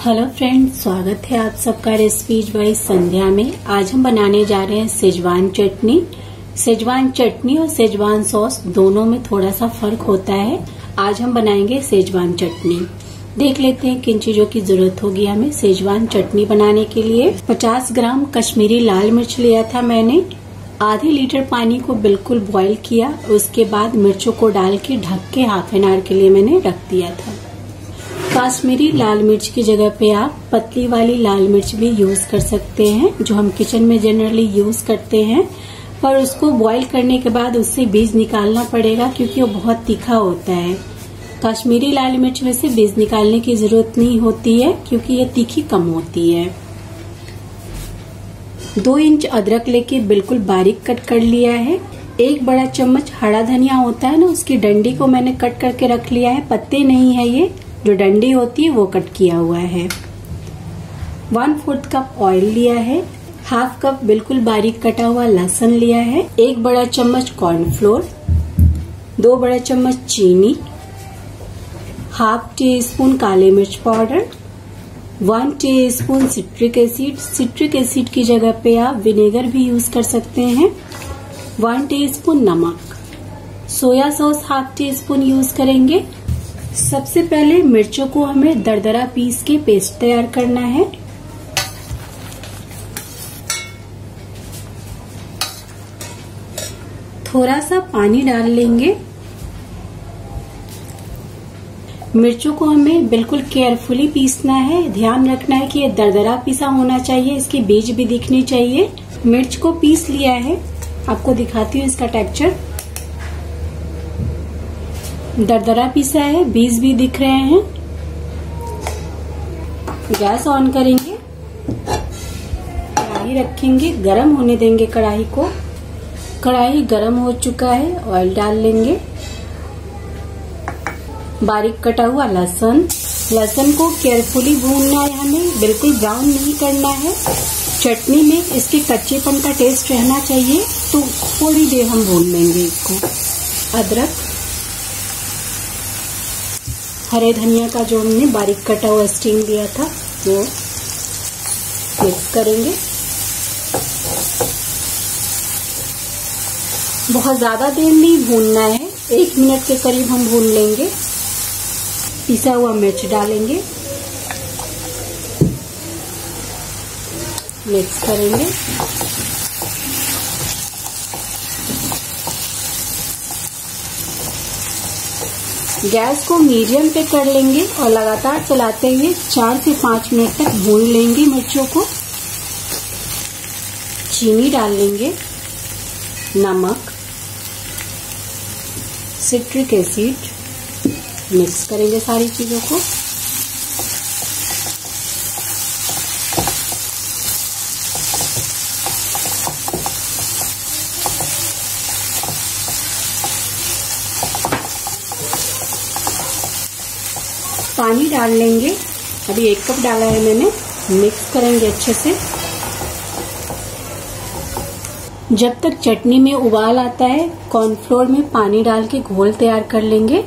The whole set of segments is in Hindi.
हेलो फ्रेंड्स, स्वागत है आप सबका रेसिपीज बाय संध्या में। आज हम बनाने जा रहे हैं सेजवान चटनी। सेजवान चटनी और सेजवान सॉस दोनों में थोड़ा सा फर्क होता है। आज हम बनाएंगे सेजवान चटनी। देख लेते हैं किन चीजों की जरूरत होगी हमें सेजवान चटनी बनाने के लिए। 50 ग्राम कश्मीरी लाल मिर्च लिया था मैंने। आधे लीटर पानी को बिल्कुल बॉईल किया, उसके बाद मिर्चों को डाल के ढक के हाफ एन आवर के लिए मैंने रख दिया था। कश्मीरी लाल मिर्च की जगह पे आप पतली वाली लाल मिर्च भी यूज कर सकते हैं, जो हम किचन में जनरली यूज करते हैं। पर उसको बॉईल करने के बाद उससे बीज निकालना पड़ेगा क्योंकि वो बहुत तीखा होता है। कश्मीरी लाल मिर्च में से बीज निकालने की जरूरत नहीं होती है क्योंकि ये तीखी कम होती है। 2 इंच अदरक लेके बिल्कुल बारीक कट कर लिया है। 1 बड़ा चम्मच हरा धनिया होता है ना, उसकी डंडी को मैंने कट करके रख लिया है। पत्ते नहीं है, ये जो डंडी होती है वो कट किया हुआ है। 1/4 कप ऑयल लिया है। हाफ कप बिल्कुल बारीक कटा हुआ लहसुन लिया है। 1 बड़ा चम्मच कॉर्नफ्लोर, 2 बड़ा चम्मच चीनी, हाफ टी स्पून काले मिर्च powder, 1 teaspoon citric acid. Citric acid की जगह पे आप विनेगर भी यूज कर सकते हैं। 1 टीस्पून नमक। Soya sauce half teaspoon use करेंगे। सबसे पहले मिर्चों को हमें दरदरा पीस के पेस्ट तैयार करना है। थोड़ा सा पानी डाल लेंगे। मिर्चों को हमें बिल्कुल केयरफुली पीसना है। ध्यान रखना है कि ये दरदरा पीसा होना चाहिए, इसके बीज भी दिखने चाहिए। मिर्च को पीस लिया है, आपको दिखाती हूँ इसका टेक्सचर। दरदरा पीसा है, बीज भी दिख रहे हैं। गैस ऑन करेंगे, कढ़ाई रखेंगे, गरम होने देंगे कढ़ाई को। कढ़ाई गरम हो चुका है, ऑयल डाल लेंगे। बारीक कटा हुआ लहसुन। लहसुन को केयरफुली भूनना है हमें, बिल्कुल ब्राउन नहीं करना है। चटनी में इसके कच्चेपन का टेस्ट रहना चाहिए, तो थोड़ी देर हम भून लेंगे इसको। अदरक, हरे धनिया का जो हमने बारीक कटा हुआ स्टीम दिया था वो मिक्स करेंगे। बहुत ज्यादा देर नहीं भूनना है, 1 मिनट के करीब हम भून लेंगे। पिसा हुआ मिर्च डालेंगे, मिक्स करेंगे। गैस को मीडियम पे कर लेंगे और लगातार चलाते हुए 4 से 5 मिनट तक भून लेंगे मिर्चों को। चीनी डाल लेंगे, नमक, सिट्रिक एसिड, मिक्स करेंगे सारी चीजों को। पानी डाल लेंगे, अभी 1 कप डाला है मैंने। मिक्स करेंगे अच्छे से। जब तक चटनी में उबाल आता है, कॉर्नफ्लोर में पानी डाल के घोल तैयार कर लेंगे।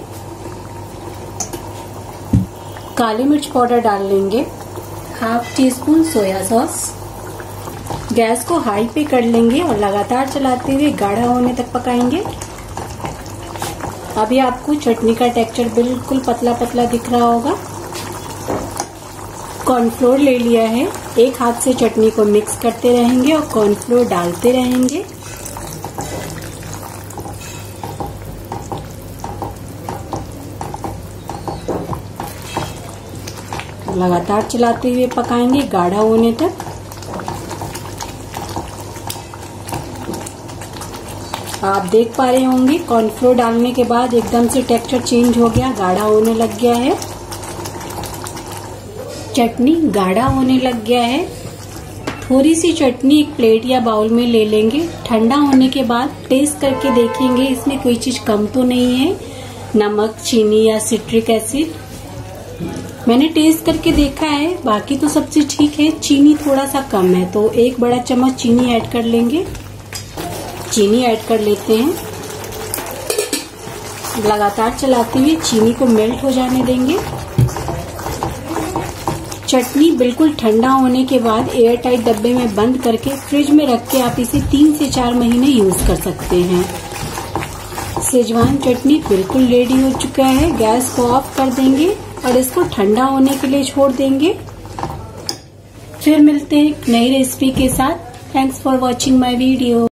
काली मिर्च पाउडर डाल लेंगे, half teaspoon soya sauce. Gas को हाई पे कर लेंगे और लगातार चलाते हुए गाढ़ा होने तक पकाएंगे। अभी आपको चटनी का टेक्सचर बिल्कुल पतला पतला दिख रहा होगा। कॉर्नफ्लोर ले लिया है, 1 हाथ से चटनी को मिक्स करते रहेंगे और कॉर्नफ्लोर डालते रहेंगे। लगातार चलाते हुए पकाएंगे गाढ़ा होने तक। आप देख पा रहे होंगे कॉर्नफ्लोर डालने के बाद एकदम से टेक्सचर चेंज हो गया, गाढ़ा होने लग गया है। चटनी गाढ़ा होने लग गया है। थोड़ी सी चटनी एक प्लेट या बाउल में ले लेंगे। ठंडा होने के बाद टेस्ट करके देखेंगे इसमें कोई चीज कम तो नहीं है, नमक, चीनी या सिट्रिक एसिड। मैंने टेस्ट करके देखा है, बाकी तो सब चीज ठीक है। चीनी थोड़ा सा कम है, तो 1 बड़ा चम्मच चीनी ऐड कर लेंगे। चीनी ऐड कर लेते हैं। लगातार चलाते हुए चीनी को मेल्ट हो जाने देंगे। चटनी बिल्कुल ठंडा होने के बाद एयर टाइट डब्बे में बंद करके फ्रिज में रख के आप इसे 3 से 4 महीने यूज कर सकते हैं। सेजवान चटनी बिल्कुल रेडी हो चुका है। गैस को ऑफ कर देंगे और इसको ठंडा होने के लिए छोड़ देंगे। फिर मिलते हैं एक नई रेसिपी के साथ। Thanks for watching my video.